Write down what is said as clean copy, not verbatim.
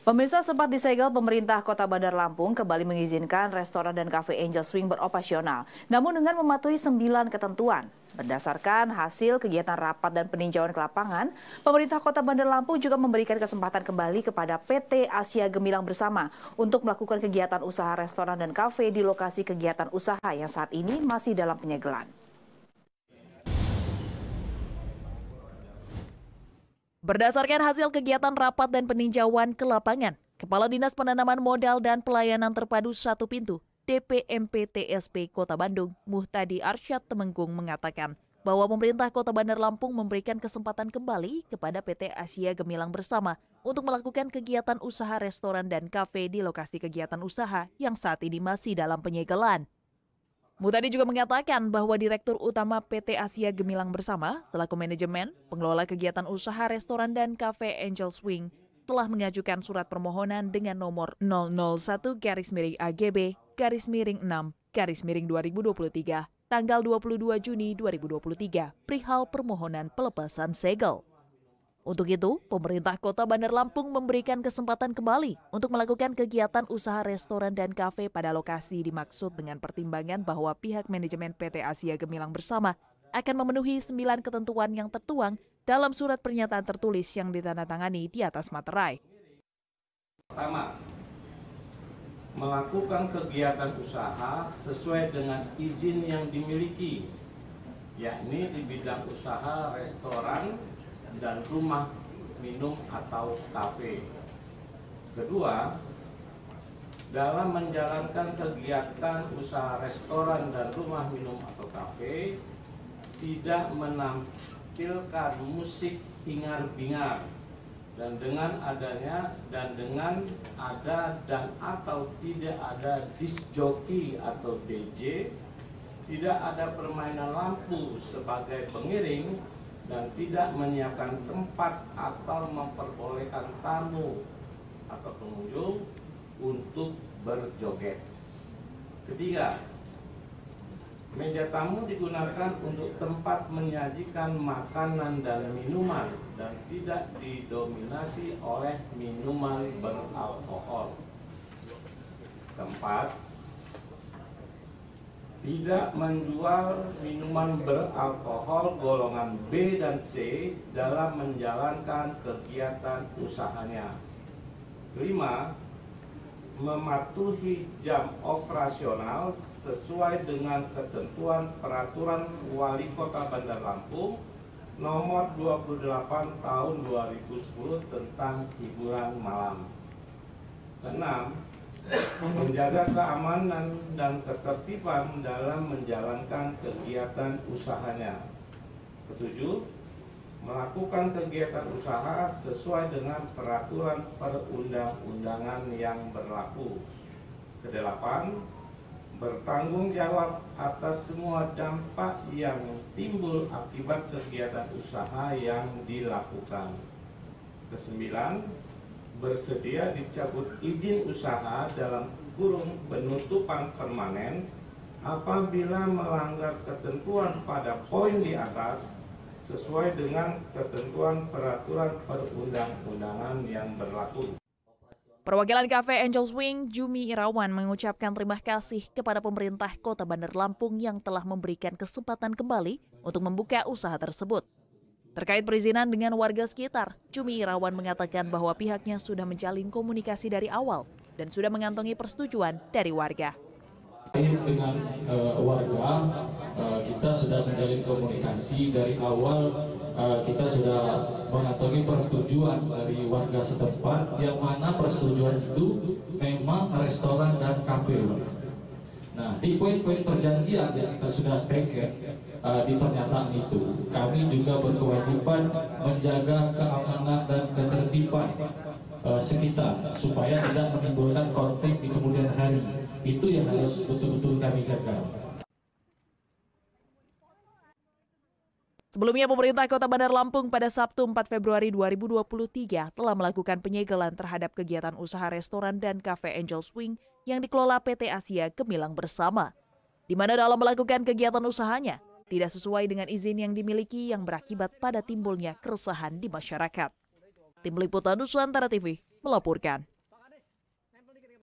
Pemirsa, sempat disegel pemerintah Kota Bandar Lampung kembali mengizinkan restoran dan kafe Angel Swing beroperasional, namun dengan mematuhi 9 ketentuan. Berdasarkan hasil kegiatan rapat dan peninjauan ke lapangan, pemerintah Kota Bandar Lampung juga memberikan kesempatan kembali kepada PT Asia Gemilang Bersama untuk melakukan kegiatan usaha restoran dan kafe di lokasi kegiatan usaha yang saat ini masih dalam penyegelan. Berdasarkan hasil kegiatan rapat dan peninjauan ke lapangan, Kepala Dinas Penanaman Modal dan Pelayanan Terpadu Satu Pintu (DPMP-TSP) Kota Bandung, Muhtadi Arsyad Temenggung mengatakan bahwa pemerintah Kota Bandar Lampung memberikan kesempatan kembali kepada PT Asia Gemilang Bersama untuk melakukan kegiatan usaha restoran dan kafe di lokasi kegiatan usaha yang saat ini masih dalam penyegelan. Muhtadi juga mengatakan bahwa Direktur Utama PT Asia Gemilang Bersama selaku manajemen, pengelola kegiatan usaha restoran dan kafe Angel Swing telah mengajukan surat permohonan dengan nomor 001-6-6-2023 tanggal 22 Juni 2023 perihal permohonan pelepasan segel. Untuk itu, pemerintah Kota Bandar Lampung memberikan kesempatan kembali untuk melakukan kegiatan usaha restoran dan kafe pada lokasi dimaksud dengan pertimbangan bahwa pihak manajemen PT Asia Gemilang Bersama akan memenuhi 9 ketentuan yang tertuang dalam surat pernyataan tertulis yang ditandatangani di atas materai. Pertama, melakukan kegiatan usaha sesuai dengan izin yang dimiliki, yakni di bidang usaha restoran dan rumah minum atau kafe. Kedua, dalam menjalankan kegiatan usaha restoran dan rumah minum atau kafe, tidak menampilkan musik hingar-bingar dan dengan ada dan atau tidak ada disc jockey atau DJ, tidak ada permainan lampu sebagai pengiring, dan tidak menyiapkan tempat atau memperbolehkan tamu atau pengunjung untuk berjoget. Ketiga, meja tamu digunakan untuk tempat menyajikan makanan dan minuman dan tidak didominasi oleh minuman beralkohol. Keempat, tidak menjual minuman beralkohol golongan B dan C dalam menjalankan kegiatan usahanya. Kelima, mematuhi jam operasional sesuai dengan ketentuan Peraturan Wali Kota Bandar Lampung nomor 28 tahun 2010 tentang hiburan malam. Keenam, menjaga keamanan dan ketertiban dalam menjalankan kegiatan usahanya. Ketujuh, melakukan kegiatan usaha sesuai dengan peraturan perundang-undangan yang berlaku. Kedelapan, bertanggung jawab atas semua dampak yang timbul akibat kegiatan usaha yang dilakukan. Kesembilan, bersedia dicabut izin usaha dalam kurung penutupan permanen apabila melanggar ketentuan pada poin di atas sesuai dengan ketentuan peraturan perundang-undangan yang berlaku. Perwakilan Cafe Angel Swing, Jumi Irawan, mengucapkan terima kasih kepada pemerintah Kota Bandar Lampung yang telah memberikan kesempatan kembali untuk membuka usaha tersebut. Terkait perizinan dengan warga sekitar, Jumi Irawan mengatakan bahwa pihaknya sudah menjalin komunikasi dari awal dan sudah mengantongi persetujuan dari warga. Dengan warga, kita sudah menjalin komunikasi dari awal, kita sudah mengantongi persetujuan dari warga setempat, yang mana persetujuan itu memang restoran dan kafe. Nah, di poin-poin perjanjian yang kita sudah paket di pernyataan itu, kami juga berkewajiban menjaga keamanan dan ketertiban sekitar supaya tidak menimbulkan konflik di kemudian hari. Itu yang harus betul-betul kami jaga. Sebelumnya, pemerintah Kota Bandar Lampung pada Sabtu 4 Februari 2023 telah melakukan penyegelan terhadap kegiatan usaha restoran dan kafe Angel Swing yang dikelola PT Asia Gemilang Bersama, di mana dalam melakukan kegiatan usahanya tidak sesuai dengan izin yang dimiliki yang berakibat pada timbulnya keresahan di masyarakat. Tim Liputan Nusantara TV melaporkan.